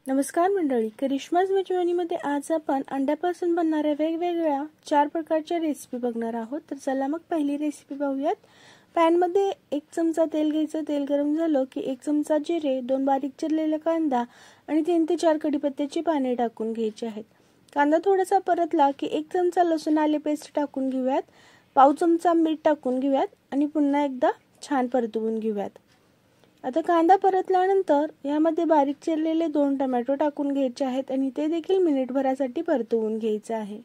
नमस्कार मंडळी, करिश्माज मेजवानीमध्ये आज आपण अंड्यापासून बनणाऱ्या वेगवेगळ्या 4 प्रकारच्या रेसिपी बघणार आहोत। तर चला मग पहिली रेसिपी पाहूयात। पॅन मध्ये 1 चमचा तेल घ्यायचं। तेल गरम झालं की 1 चमचा जिरे, 2 बारीक चिरलेला कांदा आणि 3 ते 4 कढीपत्त्याची पाने टाकून घ्यायची आहेत। कांदा थोडासा परतला की 1 चमचा लसूण आले पेस्ट टाकून घेऊयात। पाव चमचा मीठ टाकून घेऊयात आणि पुन्हा एकदा छान परतवून घेऊयात। आता कांदा परतल्यानंतर यामध्ये बारीक चिरलेले 2 टोमॅटो टाकून घ्यायचे आहेत आणि ते देखील मिनिटभरासाठी परतवून घ्यायचे आहे।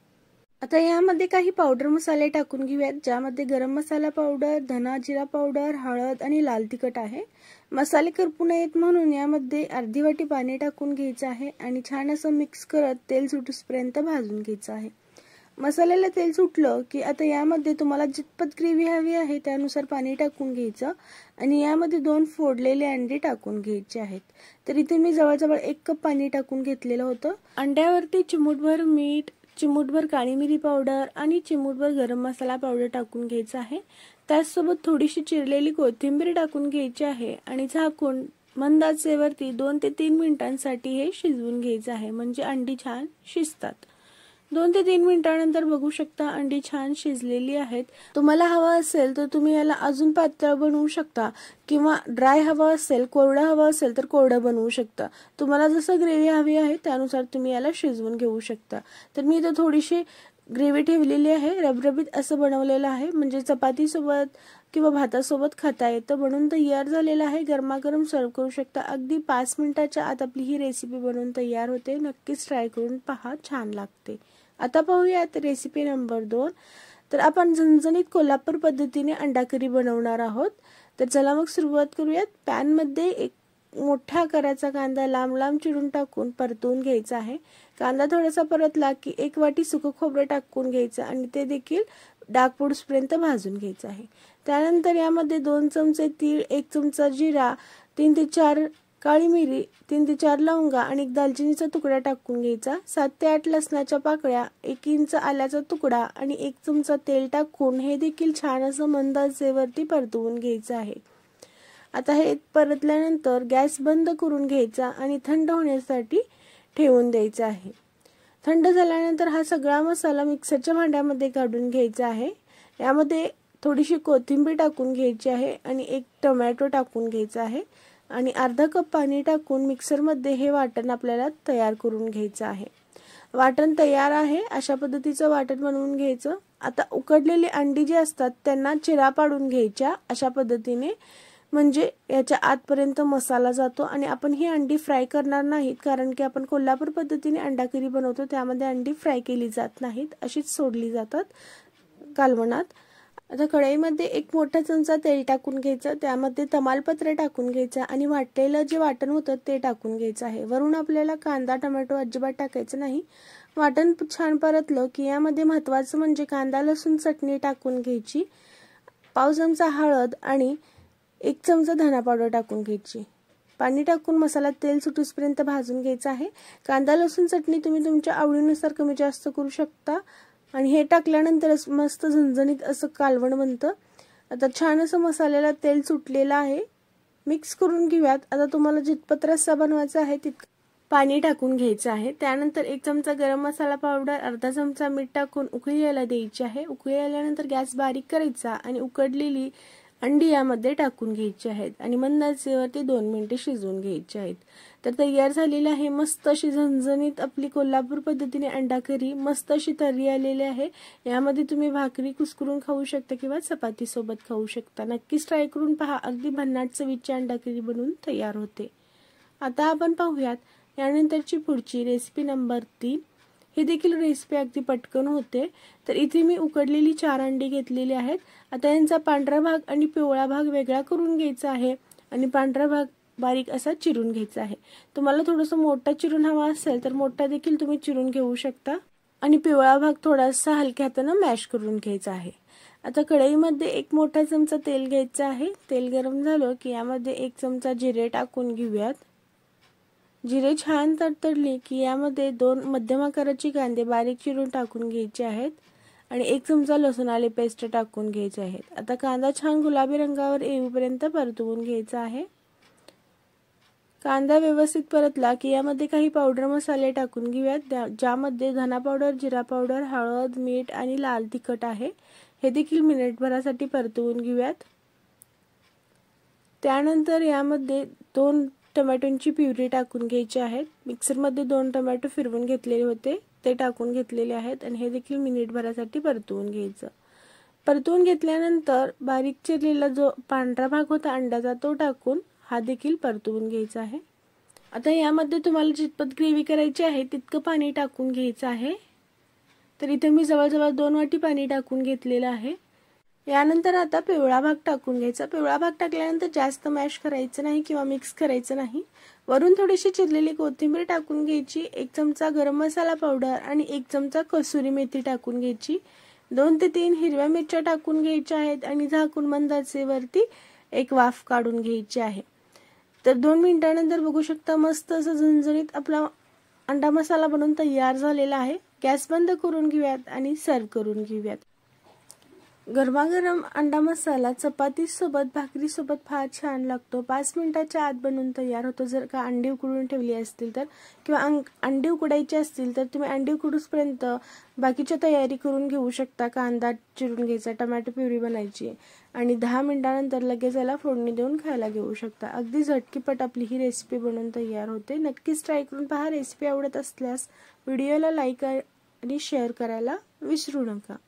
आता यामध्ये काही पावडर मसाले टाकून घेऊयात, ज्यामध्ये गरम मसाला पावडर, धना जिरा पावडर, हळद आणि लाल तिखट आहे। मसाले करपू नयेत म्हणून यामध्ये अर्धी वाटी पाणी टाकून घ्यायचे आहे आणि छान असं मिक्स करत तेल सुटूपर्यंत भाजून घ्यायचं आहे। मसाल्याला तेल सुटलं की आता यामध्ये तुम्हाला जितपत ग्रेव्ही हवी आहे त्यानुसार पाणी टाकून घ्यायचं आणि यामध्ये 2 फोडलेले अंडे टाकून घ्यायचे आहेत। तर इथे मी जवळजवळ 1 कप पाणी टाकून घेतलेलं होतं। अंड्यावरती चिमूटभर मीठ, चिमूटभर काळी मिरी पावडर आणि चिमूटभर गरम मसाला पावडर टाकून घ्यायचा आहे। त्याचसोबत थोडीशी चिरलेली कोथिंबीर टाकून घ्यायची आहे आणि झाकून मंद आचेवरती 2 ते 3 मिनिटांसाठी हे शिजवून घ्यायचं आहे, म्हणजे अंडी छान शिजतात। 2 ते 3 मिनिटांनंतर बघू शकता अंडी छान शिजलेली आहेत। तुम्हाला हवा असेल तर तुम्ही याला अजून पातळ बनवू शकता किंवा ड्राय हवा असेल, कोरडा हवा असेल तर कोरडा बनवू शकता। तुम्हाला जसं ग्रेव्ही हवी आहे त्यानुसार तुम्ही याला शिजवून घेऊ शकता। तर मी इथे थोडीशी ग्रेव्ही ठेवलेली आहे, रबरबीत असं बनवलेलं आहे, म्हणजे चपाती सोबत किंवा भातासोबत खाता येतं। बनवून तयार झालेलं आहे, गरमागरम सर्व करू शकता। अगदी 5 मिनिटाच्या आत आपली ही रेसिपी बनवून तयार होते। नक्कीच ट्राय करून पहा, छान लागते। आता पाहूयात रेसिपी नंबर 2। तर आपण झणझणीत कोल्हापूर पद्धतीने अंडा करी बनवणार आहोत। तर चला मग सुरुवात करूयात। पॅन मध्ये 1 मोठा आकाराचा कांदा लांब लांब चिरून टाकून परतवून घ्यायचा आहे। कांदा थोडासा परतला की 1 वाटी सुकं खोबरं टाकून घ्यायचं आणि ते देखील डाग पडूपर्यंत भाजून घ्यायचं आहे। त्यानंतर यामध्ये 2 चमचे तीळ, 1 चमचा जिरा, 3 ते 4 काळी मिरी, 3 ते 4 लवंगा आणि 1 दालचिनीचा तुकडा टाकून घ्यायचा। 7 ते 8 लसणाच्या पाकळ्या, 1 इंच आल्याचा तुकडा आणि 1 चमचा तेल टाकून हे देखील छान असं मंद आचेवरती परतवून घ्यायचं आहे। आता हे परतल्यानंतर गॅस बंद करून घ्यायचा आणि थंड होण्यासाठी ठेवून द्यायचा आहे। थंड झाल्यानंतर हा सगळा मसाला मिक्सरच्या भांड्यामध्ये काढून घ्यायचा आहे। यामध्ये थोडीशी कोथिंबीर टाकून घ्यायची आहे आणि 1 टोमॅटो टाकून घ्यायचा आहे आणि अर्धा कप पाणी टाकून मिक्सरमध्ये हे वाटण आपल्याला तयार करून घ्यायचं आहे। वाटण तयार आहे, अशा पद्धतीचं वाटण बनवून घ्यायचं। आता उकडलेली अंडी जी असतात त्यांना चिरा पाडून घ्यायच्या अशा पद्धतीने, म्हणजे याच्या आतपर्यंत मसाला जातो आणि आपण ही अंडी फ्राय करणार नाहीत, कारण की आपण कोल्हापूर पद्धतीने अंडा करी बनवतो, त्यामध्ये अंडी फ्राय केली जात नाहीत, अशीच सोडली जातात कालवणात। आता कढईमध्ये 1 मोठा चमचा तेल टाकून घ्यायचं, त्यामध्ये तमालपत्र टाकून घ्यायचं आणि वाटलेलं जे वाटण होतं ते टाकून घ्यायचं आहे। वरून आपल्याला कांदा टोमॅटो अजिबात टाकायचं नाही। वाटण छान परतलं की यामध्ये महत्त्वाचं म्हणजे कांदा लसूण चटणी टाकून घ्यायची, पाव चमचा हळद आणि 1 चमचा धना पावडर टाकून घ्यायची। पाणी टाकून मसाला तेल सुटूपर्यंत भाजून घ्यायचा आहे। कांदा लसूण चटणी तुम्ही तुमच्या आवडीनुसार कमी जास्त करू शकता आणि हे टाकल्यानंतर मस्त झणझणीत असं कालवण बनतं। आता छान असं मसाल्याला तेल सुटलेलं आहे, मिक्स करून घेऊयात। आता तुम्हाला जितपत रस्सा बनवायचा आहे तितकं पाणी टाकून घ्यायचं आहे। त्यानंतर 1 चमचा गरम मसाला पावडर, अर्धा चमचा मीठ टाकून उकळी यायला द्यायची आहे। उकळी आल्यानंतर गॅस बारीक करायचा आणि उकडलेली अंडी यामध्ये टाकून घ्यायची आहेत आणि मंद आचेवरती 2 मिनिटे शिजवून घ्यायची आहेत। तर तयार झालेली आहे मस्त अशी झणझणीत आपली कोल्हापूर पद्धतीने अंडा करी। मस्त अशी तर्री आलेली आहे। यामध्ये तुम्ही भाकरी कुस्करून खाऊ शकता किंवा चपाती सोबत खाऊ शकता। नक्कीच ट्राय करून पहा, अगदी भन्नाट चवीची अंडा करी बनवून तयार होते। आता आपण पाहूयात यानंतरची पुढची रेसिपी नंबर 3। ही देखील रेसिपी अगदी पटकन होते। तर इथे मी उकडलेली 4 अंडी घेतलेली आहेत। आता यांचा पांढरा भाग आणि पिवळा भाग वेगळा करून घ्यायचा आहे आणि पांढरा भाग बारीक असा चिरून घ्यायचा आहे। तुम्हाला थोडंसं मोठा चिरून हवा असेल तर मोठा देखील तुम्ही चिरून घेऊ शकता आणि पिवळा भाग थोडासा हलक्या हाताने मॅश करून घ्यायचा आहे। आता कढईमध्ये 1 मोठा चमचा तेल घ्यायचा आहे। तेल गरम झालं की यामध्ये 1 चमचा जिरे टाकून घेऊयात। जिरे छान तडतडले की यामध्ये 2 मध्यम आकाराची कांदे बारीक चिरून टाकून घ्यायचे आहेत आणि 1 चमचा लसूण आले पेस्ट टाकून घ्यायचे आहेत। आता कांदा छान गुलाबी रंगावर येऊपर्यंत परतवून घ्यायचा आहे। कांदा व्यवस्थित परतला की यामध्ये काही पावडर मसाले टाकून घेऊयात, ज्यामध्ये धना पावडर, जिरा पावडर, हळद, मीठ आणि लाल तिखट आहे. हे देखील मिनिटभरासाठी परतवून घेऊयात. त्यानंतर यामध्ये 2 टोमॅटोची प्युरी टाकून घ्यायची आहे. मिक्सरमध्ये 2 टोमॅटो फिरवून घेतलेले होते ते टाकून घेतलेले आहेत आणि हे देखील मिनिटभरासाठी परतवून घ्यायचं. परतवून घेतल्यानंतर बारीक चिरलेला जो पांढरा भाग होता अंड्याचा तो टाकून हा देखील परतवून घ्यायचा आहे. आता यामध्ये तुम्हाला जितपत ग्रेव्ही करायची आहे तितकं पाणी टाकून घ्यायचं आहे. तर इथे मी जवळजवळ 2 वाटी पाणी टाकून घेतलेलं आहे. यानंतर आता पिवळा भाग टाकून घ्यायचा. पिवळा भाग टाकल्यानंतर जास्त मॅश करायचं नाही किंवा मिक्स करायचं नाही. वरून थोडीशी चिरलेली कोथिंबीर टाकून घ्यायची, 1 चमचा गरम मसाला पावडर आणि 1 चमचा कसुरी मेथी टाकून घ्यायची. 2 ते 3 हिरव्या मिरच्या टाकून घ्यायच्या आहेत आणि झाकून मंद आचेवरती एक वाफ काढून घ्यायची आहे. तर 2 मिनिटांनंतर बघू शकता मस्त असं झणझणीत आपला अंडा मसाला बनवून तयार झालेला आहे. गॅस बंद करून घेऊयात आणि सर्व करून घेऊयात. गरमागरम अंडा मसाला चपाती सोबत, भाकरी सोबत फार छान लागतो. 5 मिनिटाच्या आत बनवून तयार होतो. जर का अंडी उकडून ठेवली असतील तर किंवा अंडी उकडायची असतील तर तुम्ही अंडी उकडूसपर्यंत बाकीची तयारी करून घेऊ शकता. कांदा चिरून घ्यायचा, टोमॅटो प्युरी बनायची आणि 10 मिनिटांनंतर लगेच याला फोडणी देऊन खायला घेऊ शकता. अगदी झटकीपट आपली ही रेसिपी बनवून तयार होते. नक्कीच ट्राय करून पहा. रेसिपी आवडत असल्यास व्हिडिओला लाईक आणि शेअर करायला विसरू नका.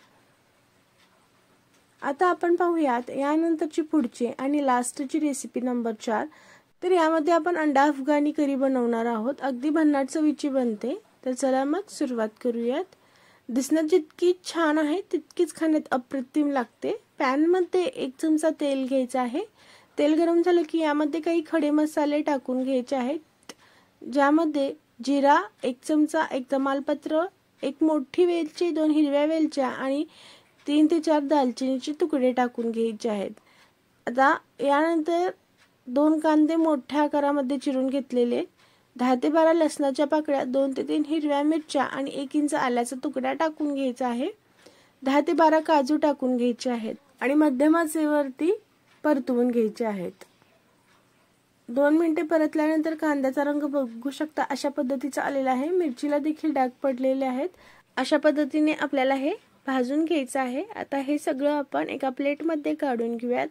आता आपण पाहूयात यानंतरची पुढची आणि लास्टची रेसिपी नंबर 4. तर यामध्ये आपण अंडा अफगाणी करी बनवणार आहोत. अगदी भन्नाट चवीची बनते. तर चला मग सुरुवात करूयात. दिसण्यात जितकी छान आहे तितकीच खाण्यात अप्रतिम लागते. पॅनमध्ये 1 चमचा तेल घ्यायचं आहे. तेल गरम झालं की यामध्ये काही खडे मसाले टाकून घ्यायचे आहेत, ज्यामध्ये जिरा 1 चमचा, 1 तमालपत्र, 1 मोठी वेलची, 2 हिरव्या वेलच्या आणि 3 ते 4 दालचिनीचे तुकडे टाकून घ्यायचे आहेत. आता यानंतर 2 कांदे मोठ्या आकारामध्ये चिरून घेतलेले, 10 ते 12 लसणाच्या पाकळ्या, 2 ते 3 हिरव्या मिरच्या आणि 1 इंच आल्याचा तुकडा टाकून घ्यायचा आहे. 10 ते 12 काजू टाकून घ्यायचे आहेत आणि मध्यम आचेवरती परतवून घ्यायचे आहेत. 2 मिनिटे परतल्यानंतर कांद्याचा रंग बघू शकता अशा पद्धतीचा आलेला आहे. मिरचीला देखील डाग पडलेले आहेत. अशा पद्धतीने आपल्याला हे भाजून घ्यायचं आहे. आता हे सगळं आपण एका प्लेटमध्ये काढून घेऊयात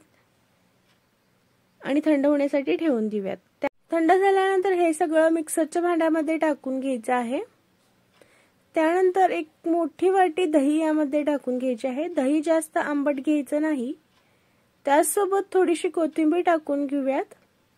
आणि थंड होण्यासाठी ठेवून देऊयात. थंड झाल्यानंतर हे सगळं मिक्सरच्या भांड्यामध्ये टाकून घ्यायचं आहे. त्यानंतर 1 मोठी वाटी दही यामध्ये टाकून घ्यायची आहे. दही जास्त आंबट घ्यायचं नाही. त्यासोबत थोडीशी कोथिंबीर टाकून घेऊयात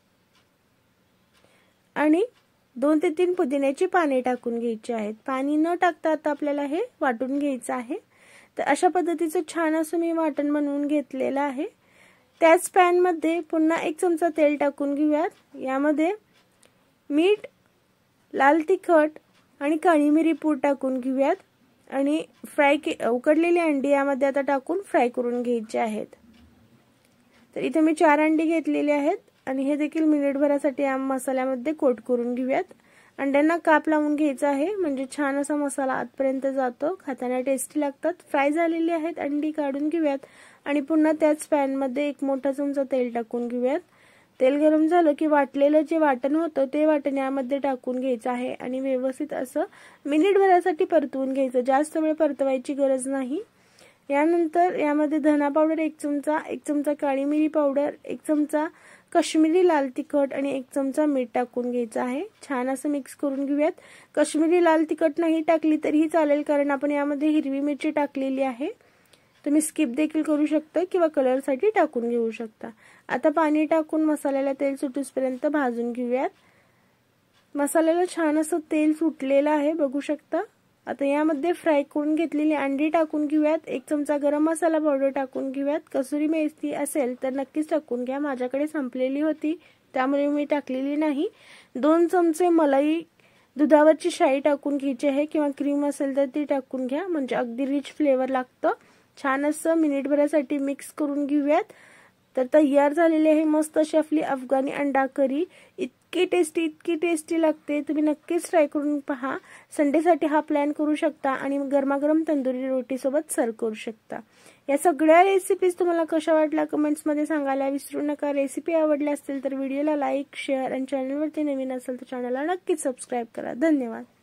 आणि 2 ते 3 पुदिन्याची पाने टाकून घ्यायची आहेत. पाणी न टाकता आता आपल्याला हे वाटून घ्यायचं आहे. तर अशा पद्धतीचं छान असं मी वाटण बनवून घेतलेलं आहे. त्याच पॅन मध्ये पुन्हा 1 चमचा तेल टाकून घेऊयात. यामध्ये मीठ, लाल तिखट आणि काळी मिरी पूड टाकून घेऊयात आणि उकडलेली अंडी यामध्ये आता टाकून फ्राय करून घ्यायची आहेत. तर इथे मी 4 अंडी घेतलेली आहेत आणि हे देखील मिनिटभरासाठी या मसाल्यामध्ये कोट करून घेऊयात. अंड्यांना काप लावून घ्यायचा आहे, म्हणजे छान असा मसाला आतपर्यंत जातो. खाताना टेस्टी लागतात. फ्राय झालेली आहेत अंडी काढून घेऊयात आणि पुन्हा त्याच पॅन मध्ये 1 मोठा चमचा तेल टाकून घेऊयात. तेल गरम झालं की वाटलेलं जे वाटण होतं ते वाटण यामध्ये टाकून घ्यायचं आहे आणि व्यवस्थित असं मिनिटभरासाठी परतवून घ्यायचं. जास्त वेळ परतवायची गरज नाही. यानंतर यामध्ये धना पावडर 1 चमचा, 1 चमचा काळी मिरी पावडर, 1 चमचा काश्मीरी लाल तिखट आणि 1 चमचा मीठ टाकून घ्यायचं आहे. छान असं मिक्स करून घेऊयात. काश्मीरी लाल तिखट नाही टाकली तरीही चालेल, कारण आपण यामध्ये हिरवी मिरची टाकलेली आहे. तुम्ही स्किप देखील करू शकता किंवा कलर साठी टाकून घेऊ शकता. आता पाणी टाकून मसाल्याला तेल सुटूसपर्यंत भाजून घेऊयात. मसाल्याला छान असं तेल सुटलेलं आहे बघू शकता. आता यामध्ये फ्राय करून घेतलेली अंडी टाकून घेऊयात. 1 चमचा गरम मसाला पावडर टाकून घेऊयात. कसुरी मेथी असेल तर नक्कीच टाकून घ्या. माझ्याकडे संपलेली होती त्यामुळे मी टाकलेली नाही. 2 चमचे मलाई दुधावरची शाई टाकून घ्यायची आहे किंवा क्रीम असेल तर ती टाकून घ्या, म्हणजे अगदी रिच फ्लेवर लागतं. छान असं मिनिटभरासाठी मिक्स करून घेऊयात. तर तयार झालेली आहे मस्त अशी आपली अफगाणी अंडा करी. इतकी टेस्टी लागते. तुम्ही नक्कीच ट्राय करून पहा. संडेसाठी हा प्लॅन करू शकता आणि गरमागरम तंदुरी रोटी सोबत सर्व करू शकता. या सगळ्या रेसिपीज तुम्हाला कशा वाटल्या कमेंट्समध्ये सांगायला विसरू नका. रेसिपी आवडली असतील तर व्हिडिओला लाईक, शेअर आणि चॅनलवरती नवीन असेल तर चॅनलला नक्कीच सबस्क्राईब करा. धन्यवाद.